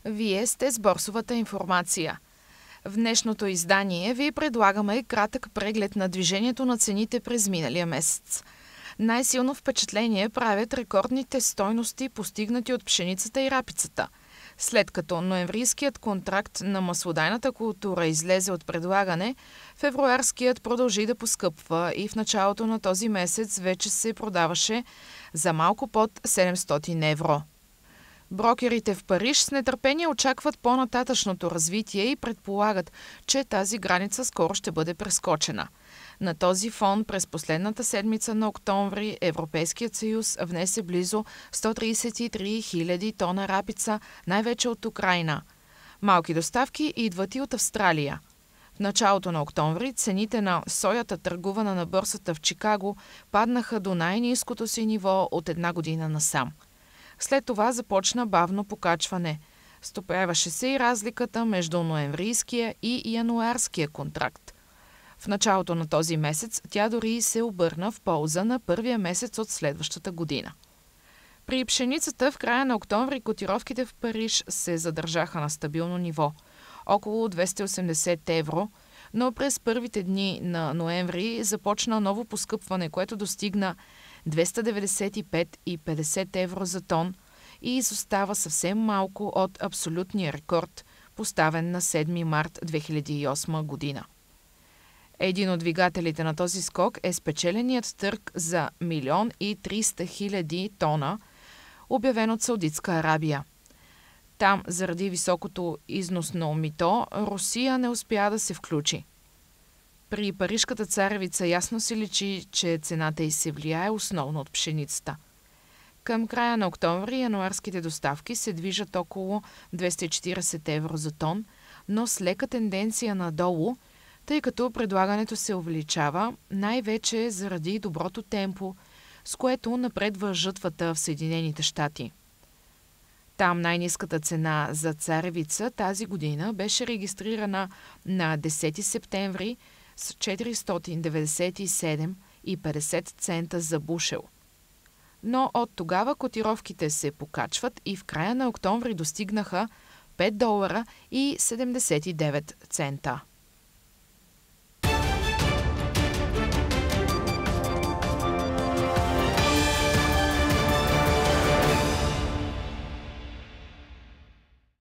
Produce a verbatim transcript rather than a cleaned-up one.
Вие сте с борсовата информация. В днешното издание ви предлагаме кратък преглед на движението на цените през миналия месец. Най-силно впечатление правят рекордните стойности, постигнати от пшеницата и рапицата. След като ноемврийският контракт на маслодайната култура излезе от предлагане, февруарският продължи да поскъпва и в началото на този месец вече се продаваше за малко под седемстотин евро. Брокерите в Париж с нетърпение очакват по-нататъчното развитие и предполагат, че тази граница скоро ще бъде прескочена. На този фон през последната седмица на октомври Европейският съюз внесе близо сто тридесет и три хиляди тона рапица, най-вече от Украйна. Малки доставки идват и от Австралия. В началото на октомври цените на соята, търгувана на борсата в Чикаго, паднаха до най-ниското си ниво от една година насам. След това започна бавно покачване. Стопяваше се и разликата между ноемврийския и януарския контракт. В началото на този месец тя дори се обърна в полза на първия месец от следващата година. При пшеницата в края на октомври котировките в Париж се задържаха на стабилно ниво – около двеста и осемдесет евро, но през първите дни на ноември започна ново поскъпване, което достигна двеста деветдесет и пет и петдесет евро за тон и изостава съвсем малко от абсолютния рекорд, поставен на седми март две хиляди и осма година. Един от двигателите на този скок е спечеленият търг за милион и триста хиляди тона, обявен от Саудитска Арабия. Там, заради високото износно мито, Русия не успя да се включи. При парижката царевица ясно се личи, че цената й се влияе основно от пшеницата. Към края на октомври януарските доставки се движат около двеста и четиридесет евро за тон, но с лека тенденция надолу, тъй като предлагането се увеличава, най-вече заради доброто темпо, с което напредва жътвата в Съединените щати. Там най-ниската цена за царевица тази година беше регистрирана на десети септември с четиристотин деветдесет и седем и петдесет цента за бушел. Но от тогава котировките се покачват и в края на октомври достигнаха пет долара и седемдесет и девет цента.